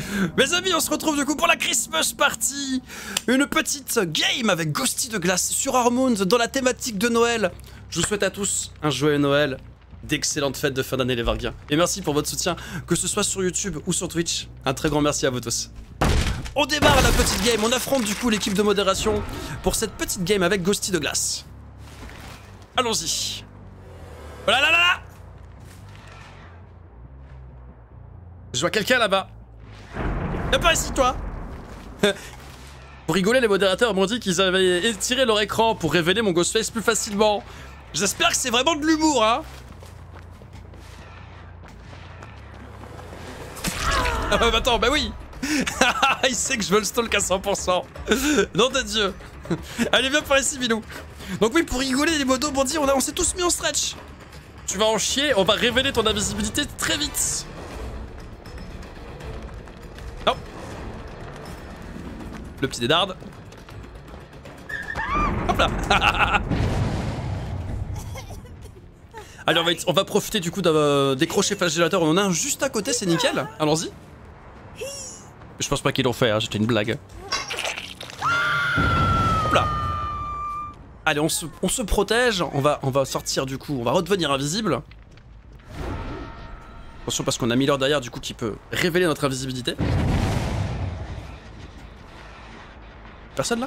Mes amis, on se retrouve du coup pour la Christmas Party. Une petite game avec Ghosty de Glace sur Harmoons dans la thématique de Noël. Je vous souhaite à tous un joyeux Noël, d'excellentes fêtes de fin d'année les Varguiens. Et merci pour votre soutien, que ce soit sur YouTube ou sur Twitch. Un très grand merci à vous tous. On démarre la petite game, on affronte du coup l'équipe de modération pour cette petite game avec Ghosty de Glace. Allons-y. Oh là là là là! Je vois quelqu'un là-bas. Viens par ici, toi. Pour rigoler, les modérateurs m'ont dit qu'ils avaient étiré leur écran pour révéler mon Ghostface plus facilement. J'espère que c'est vraiment de l'humour, hein. Ah bah attends, bah oui. Il sait que je veux le stalk à 100%. Nom de Dieu. Allez, viens par ici, Milou. Donc oui, pour rigoler, les modos m'ont dit, on s'est tous mis en stretch. Tu vas en chier, on va révéler ton invisibilité très vite. Hop. Le petit dédarde. Hop là. Allez, on va profiter du coup d'un décrocher flagellateur. On en a un juste à côté, c'est nickel. Allons-y. Je pense pas qu'ils l'ont fait, hein, c'était une blague. Hop là. Allez, on se protège. On va sortir du coup, on va redevenir invisible. Attention parce qu'on a Miller derrière du coup qui peut révéler notre invisibilité. Personne là?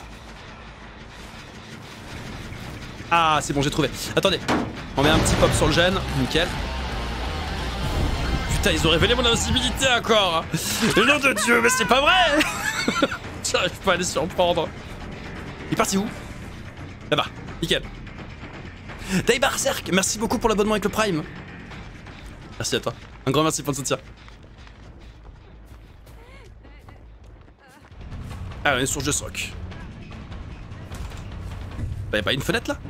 Ah c'est bon, j'ai trouvé. Attendez, on met un petit pop sur le gène, nickel. Putain, ils ont révélé mon invisibilité encore. Le nom de Dieu, mais c'est pas vrai. J'arrive pas à les surprendre. Il est parti où? Là-bas, nickel. Dave Berserk, merci beaucoup pour l'abonnement avec le Prime. Merci à toi. Un grand merci pour le soutien. Ah, on est sur le soc. Bah, y'a pas une fenêtre là?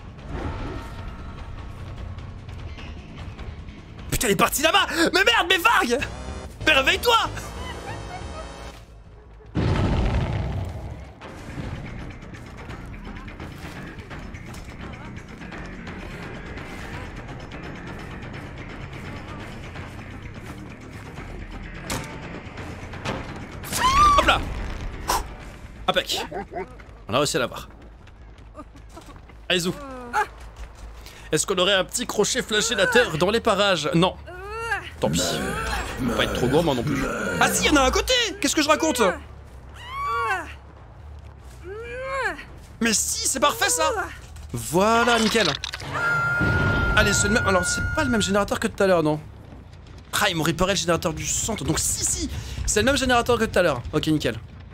Putain, elle est partie là-bas! Mais merde, mais Varg! Mais réveille-toi! Hop là! Impec! On a réussi à l'avoir. Allez, zou. Est-ce qu'on aurait un petit crochet flagellateur dans les parages? Non. Tant pis. On va pas être trop gourmand non plus. Ah si, il y en a un à côté! Qu'est-ce que je raconte? Mais si, c'est parfait ça! Voilà, nickel. Allez, c'est le même... Alors, c'est pas le même générateur que tout à l'heure, non? Ah, ils m'ont réparé le générateur du centre. Donc si, c'est le même générateur que tout à l'heure. Ok, nickel.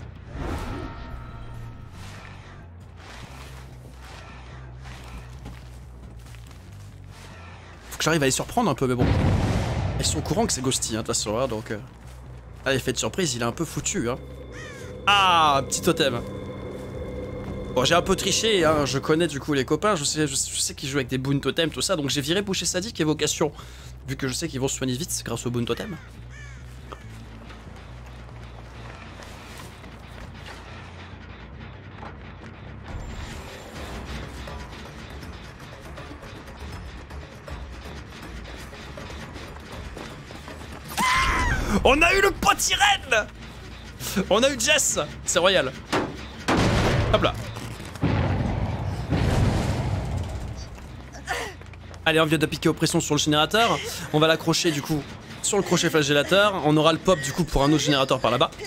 J'arrive à les surprendre un peu, mais bon. Ils sont au courant que c'est Ghosty, hein, de toute façon, hein, donc... Ah, l'effet de surprise, il est un peu foutu, hein. Ah, petit totem. Bon, j'ai un peu triché, hein, je connais du coup les copains, je sais qu'ils jouent avec des boon totems, tout ça, donc j'ai viré boucher sadique évocation, vu que je sais qu'ils vont se soigner vite grâce au boon totem. On a eu le potirène. On a eu Jess. C'est royal. Hop là. Allez, on vient d'appliquer oppression sur le générateur. On va l'accrocher du coup sur le crochet flagellateur. On aura le pop du coup pour un autre générateur par là-bas.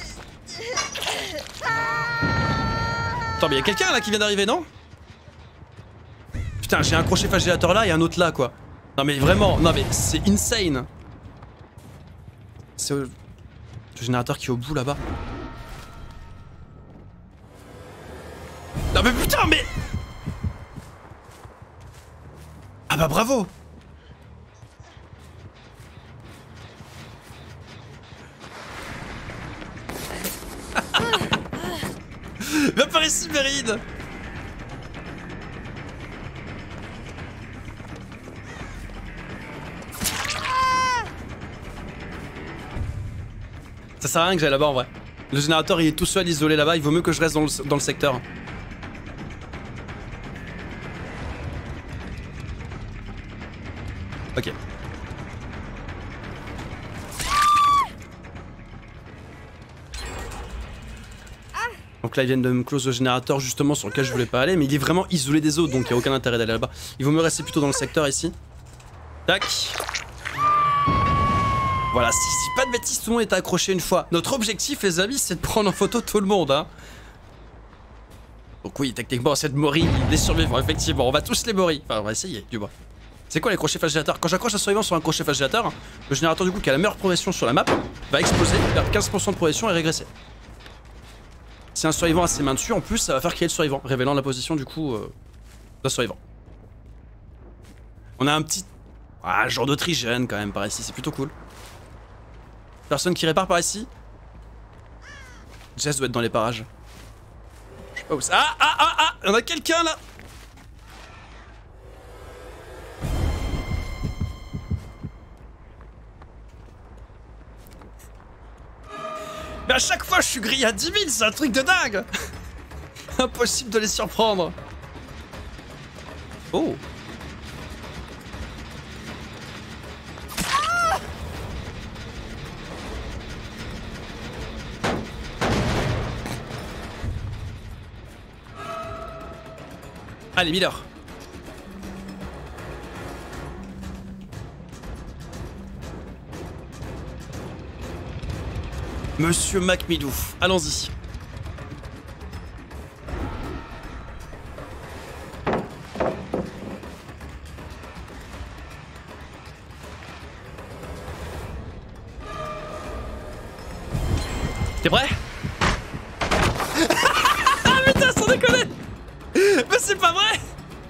Attends, mais y'a quelqu'un là qui vient d'arriver, non? Putain, j'ai un crochet flagellateur là et un autre là, quoi. Non mais vraiment, non mais c'est insane. C'est le générateur qui est au bout là-bas. Non mais putain, mais... Ah bah bravo. Viens par ici, Méride. Ça sert à rien que j'aille là-bas en vrai. Le générateur il est tout seul isolé là-bas, il vaut mieux que je reste dans le secteur. Ok. Donc là ils viennent de me close le générateur justement sur lequel je voulais pas aller, mais il est vraiment isolé des autres donc il n'y a aucun intérêt d'aller là-bas. Il vaut mieux rester plutôt dans le secteur ici. Tac. Voilà, si pas de bêtises, tout le monde est accroché une fois. Notre objectif les amis c'est de prendre en photo tout le monde hein. Donc oui techniquement c'est de mourir les survivants effectivement, on va tous les mourir. Enfin on va essayer du moins. C'est quoi les crochets facilitateurs? Quand j'accroche un survivant sur un crochet facilitateur, le générateur du coup qui a la meilleure progression sur la map va exploser, perdre 15% de progression et régresser. Si un survivant a ses mains dessus, en plus ça va faire qu'il y ait le survivant, révélant la position du coup d'un survivant. On a un petit... Ah, genre d'Autrichienne quand même par ici, c'est plutôt cool. Personne qui répare par ici. Jess doit être dans les parages. Je sais pas où c'est. Ah, il y en a quelqu'un là. Mais à chaque fois je suis grillé à 10 000, c'est un truc de dingue. Impossible de les surprendre. Oh. Allez Miller. Monsieur Macmidouf, allons-y. T'es prêt? Ah putain, sans déconner! Mais c'est pas vrai!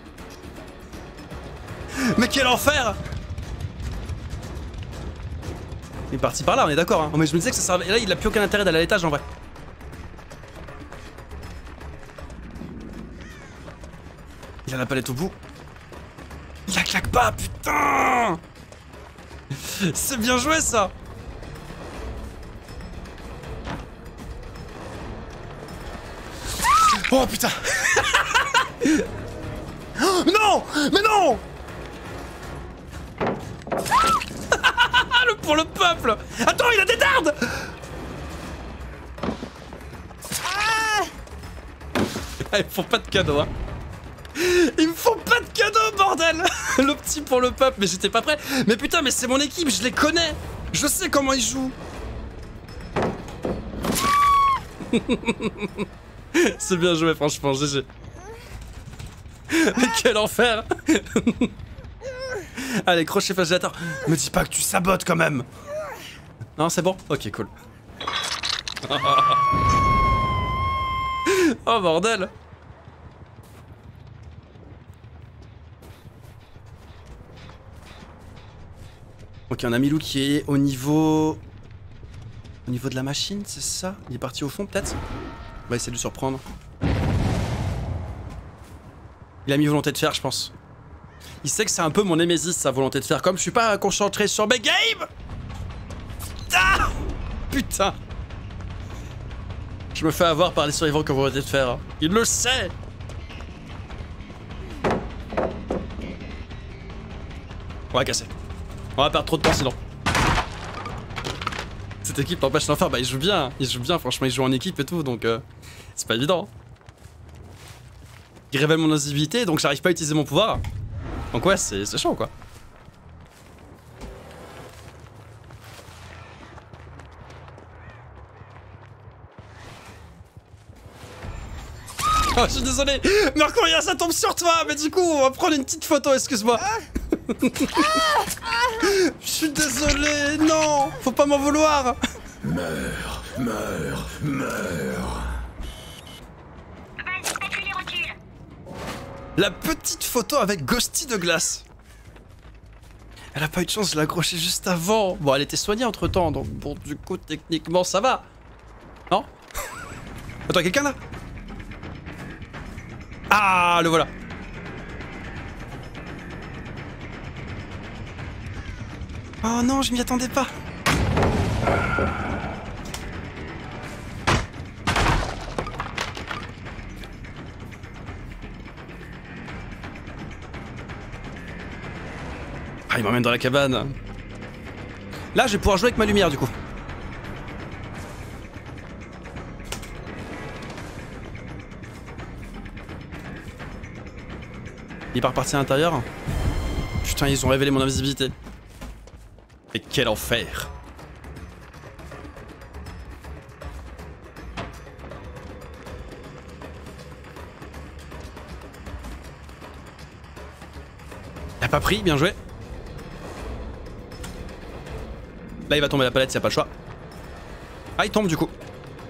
Mais quel enfer! Il est parti par là, on est d'accord hein. Mais je me disais que ça servait... Et là il a plus aucun intérêt d'aller à l'étage en vrai. Il a la palette au bout. Il la claque pas, putain! C'est bien joué ça! Oh putain! Non! Mais non! Pour le peuple! Attends, il a des dardes! Ils me font pas de cadeaux, hein. Ils me font pas de cadeaux, bordel! Le petit pour le peuple, mais j'étais pas prêt. Mais putain, mais c'est mon équipe, je les connais! Je sais comment ils jouent! C'est bien joué, franchement, GG. Mais quel enfer! Allez, crochet facilitateur. Me dis pas que tu sabotes quand même. Non, c'est bon? Ok, cool. Oh bordel. Ok, on a Milou qui est au niveau... Au niveau de la machine, c'est ça? Il est parti au fond peut-être? On va essayer de le surprendre. Il a mis volonté de faire, je pense. Il sait que c'est un peu mon némésis, sa volonté de faire. Comme je suis pas concentré sur mes games. Ah putain. Je me fais avoir par les survivants qui ont volonté de faire. Il le sait. On va casser. On va perdre trop de temps sinon. Cette équipe n'empêche d'en faire. Bah il joue bien. Il joue bien, franchement il joue en équipe et tout. Donc c'est pas évident. Il révèle mon nocivité donc j'arrive pas à utiliser mon pouvoir. Donc ouais, c'est chaud quoi. Oh, je suis désolé, Mercuria, ça tombe sur toi, mais du coup, on va prendre une petite photo, excuse-moi. Je suis désolé, non, faut pas m'en vouloir. Meurs, meurs, meurs. La petite photo avec Ghosty de glace. Elle a pas eu de chance de l'accrocher juste avant. Bon, elle était soignée entre temps, donc bon, du coup, techniquement, ça va. Non? Attends, quelqu'un là? Ah, le voilà. Oh non, je m'y attendais pas. Ah, il m'emmène dans la cabane. Là, je vais pouvoir jouer avec ma lumière, du coup. Il est pas reparti à l'intérieur. Putain, ils ont révélé mon invisibilité. Et quel enfer. Il a pas pris, bien joué. Là il va tomber la palette, y a pas le choix. Ah il tombe du coup.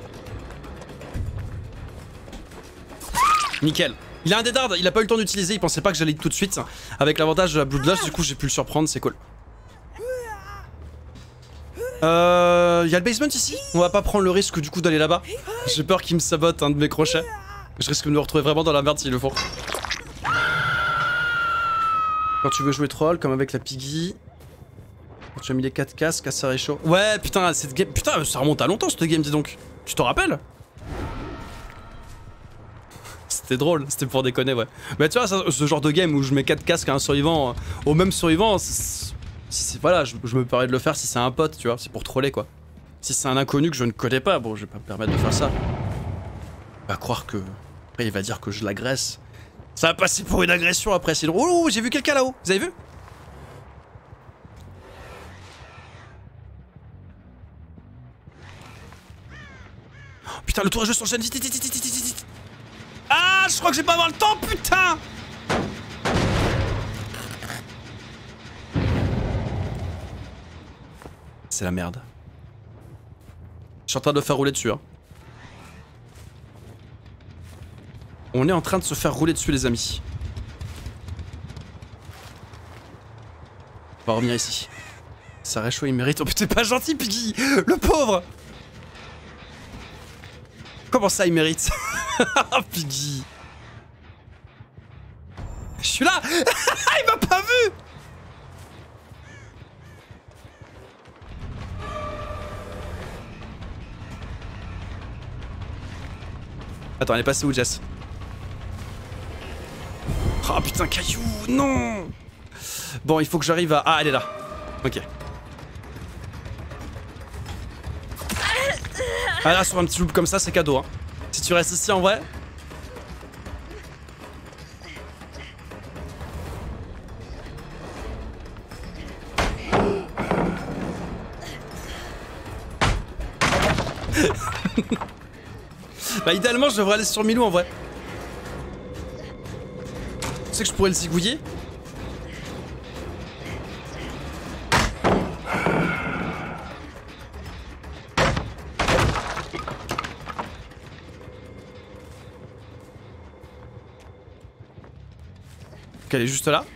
Nickel. Il a un Dead Hard, il a pas eu le temps d'utiliser, il pensait pas que j'allais tout de suite. Avec l'avantage de la Bloodlust, du coup j'ai pu le surprendre, c'est cool. Y a le basement ici. On va pas prendre le risque du coup d'aller là-bas. J'ai peur qu'il me sabote un de mes crochets. Je risque de me retrouver vraiment dans la merde s'ils le font. Quand tu veux jouer troll, comme avec la Piggy. Quand tu as mis les 4 casques, casseur et chaud. Ouais, putain, cette game. Putain, ça remonte à longtemps cette game, dis donc. Tu t'en rappelles? C'était drôle, c'était pour déconner, ouais. Mais tu vois, ce genre de game où je mets 4 casques à un survivant, au même survivant, voilà, je me permets de le faire si c'est un pote, tu vois, c'est pour troller quoi. Si c'est un inconnu que je ne connais pas, bon, je vais pas me permettre de faire ça. Il va croire que. Après, il va dire que je l'agresse. Ça va passer pour une agression après, c'est drôle. Oh, j'ai vu quelqu'un là-haut, vous avez vu? Oh, putain, le tour est juste sur le chaîne, vite, vite, vite, vite, vite, vite. Ah, je crois que j'ai pas avoir le temps, putain! C'est la merde. Je suis en train de le faire rouler dessus, hein. On est en train de se faire rouler dessus, les amis. On va revenir ici. Ça réchaud, il mérite. Oh putain, t'es pas gentil, Piggy! Le pauvre! Comment ça, il mérite? Piggy! Je suis là! Il m'a pas vu! Attends, elle est passée où, Jess? Oh putain, caillou! Non! Bon, il faut que j'arrive à... Ah, elle est là. Ok. Ah là, sur un petit loop comme ça, c'est cadeau, hein. Si tu restes ici, en vrai... Bah idéalement je devrais aller sur Milou en vrai. Tu sais que je pourrais le zigouiller. Ok, elle est juste là.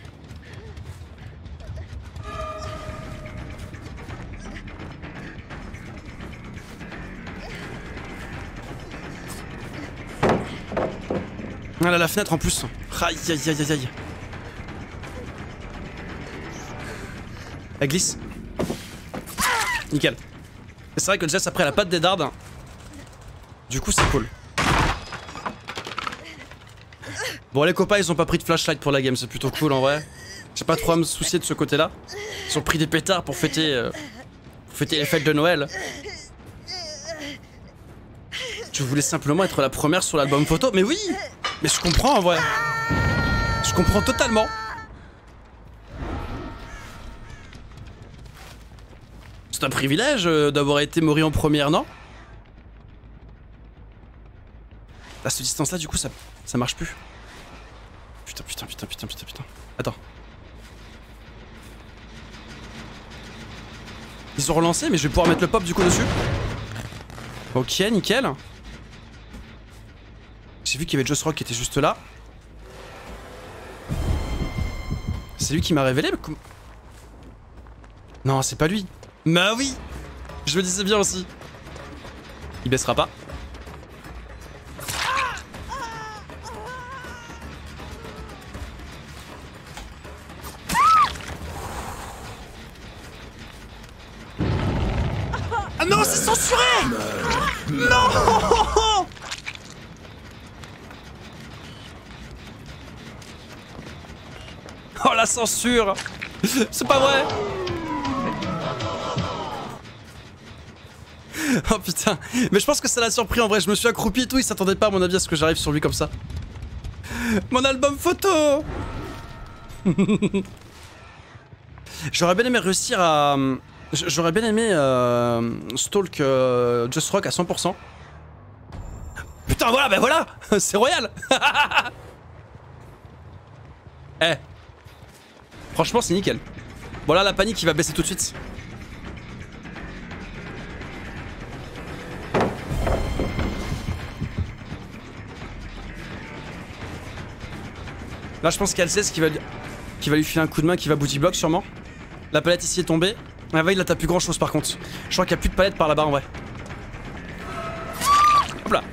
Ah là, la fenêtre en plus. Aïe aïe aïe aïe aïe. Elle glisse. Nickel. C'est vrai que Jess après elle a pas de Dead Hard. Du coup c'est cool. Bon les copains ils ont pas pris de flashlight pour la game, c'est plutôt cool en vrai. J'ai pas trop à me soucier de ce côté là. Ils ont pris des pétards pour fêter les fêtes de Noël. Je voulais simplement être la première sur l'album photo, mais oui! Mais je comprends en vrai. Je comprends totalement. C'est un privilège d'avoir été mori en première, non? À cette distance là du coup ça marche plus. Putain. Attends. Ils ont relancé mais je vais pouvoir mettre le pop du coup dessus. Ok, nickel. J'ai vu qu'il y avait Joss Rock qui était juste là. C'est lui qui m'a révélé mais non, c'est pas lui. Bah oui. Je me disais bien aussi. Il baissera pas. Ah non, c'est censuré. Non. Oh la censure. C'est pas vrai. Oh putain. Mais je pense que ça l'a surpris en vrai. Je me suis accroupi et tout. Il s'attendait pas à mon avis à ce que j'arrive sur lui comme ça. Mon album photo. J'aurais bien aimé réussir à... J'aurais bien aimé stalk Just Rock à 100%. Putain, voilà, bah voilà. C'est royal. Eh. Franchement, c'est nickel. Bon là, la panique, il va baisser tout de suite. Là, je pense qu'Alceste qui va lui filer un coup de main, qui va booty block sûrement. La palette ici est tombée. Ah ouais, là t'as plus grand chose par contre. Je crois qu'il n'y a plus de palette par là-bas en vrai. Hop là.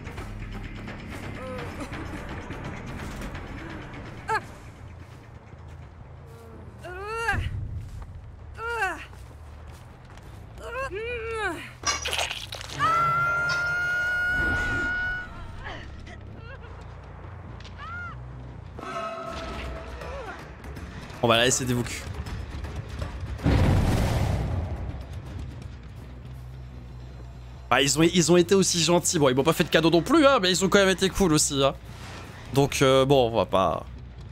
On va la laisser des boucs. Ah, ils ont été aussi gentils. Bon, ils m'ont pas fait de cadeau non plus, hein, mais ils ont quand même été cool aussi. Hein. Donc, bon, on va pas...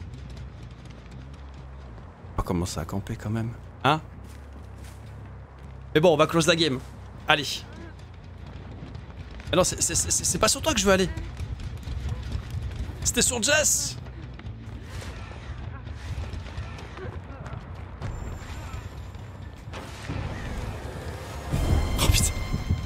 On va commencer à camper quand même. Hein? Mais bon, on va close la game. Allez. Ah non, c'est pas sur toi que je veux aller. C'était sur Jess. Oh putain.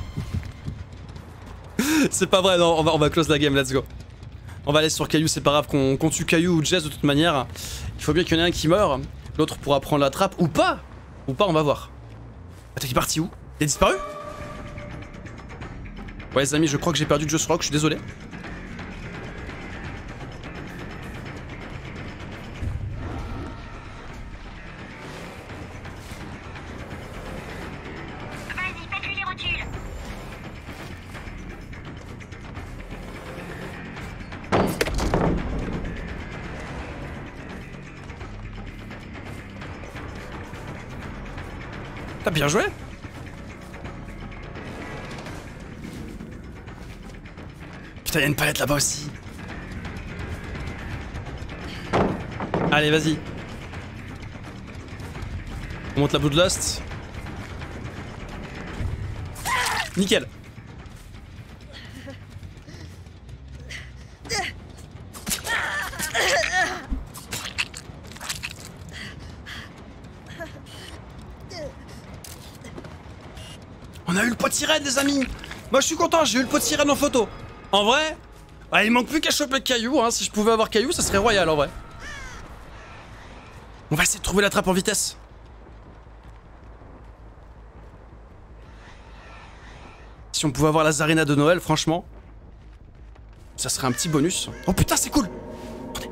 C'est pas vrai, non, on va close la game, let's go. On va aller sur Caillou, c'est pas grave qu'on tue Caillou ou Jess de toute manière. Il faut bien qu'il y en ait un qui meurt, l'autre pourra prendre la trappe, ou pas. Ou pas, on va voir. Attends, il est parti où? Il a disparu? Ouais les amis, je crois que j'ai perdu Just Rock, je suis désolé. Vas-y, faites-lui les rotules. T'as bien joué? Putain, y'a une palette là-bas aussi. Allez, vas-y. On monte la Bloodlust. Nickel. On a eu le pot de sirène, les amis. Moi, je suis content, j'ai eu le pot de sirène en photo. En vrai, bah, il manque plus qu'à choper Caillou, hein. Si je pouvais avoir Caillou, ça serait royal en vrai. On va essayer de trouver la trappe en vitesse. Si on pouvait avoir la Zarina de Noël, franchement, ça serait un petit bonus. Oh putain, c'est cool. Attendez.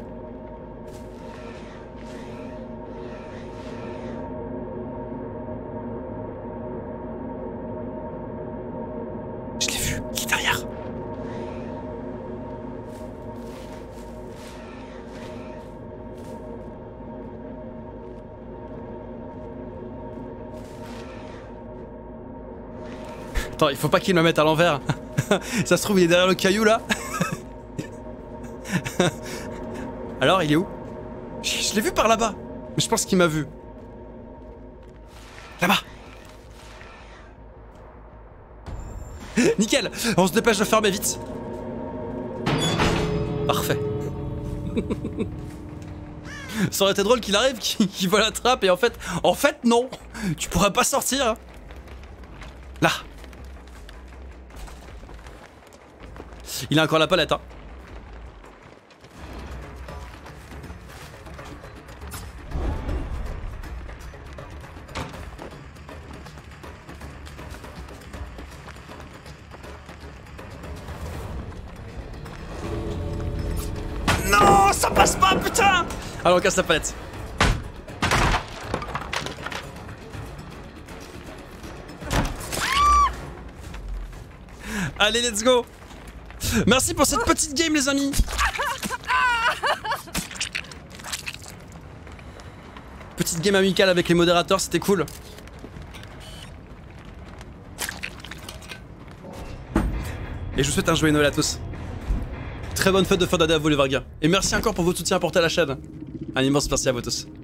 Je l'ai vu, il est derrière. Attends, il faut pas qu'il me mette à l'envers. Ça se trouve, il est derrière le caillou là. Alors, il est où? Je l'ai vu par là-bas. Mais je pense qu'il m'a vu. Là-bas. Nickel. On se dépêche de fermer vite. Parfait. Ça aurait été drôle qu'il arrive, qu'il voit la trappe et en fait non. Tu pourras pas sortir. Là. Il a encore la palette, hein. Non, ça passe pas, putain. Allez, on casse la palette. Allez, let's go. Merci pour cette petite game, les amis. Petite game amicale avec les modérateurs, c'était cool. Et je vous souhaite un joyeux Noël à tous. Très bonne fête de fin d'année à vous les Vargas. Et merci encore pour votre soutien apporté à la chaîne. Un immense merci à vous tous.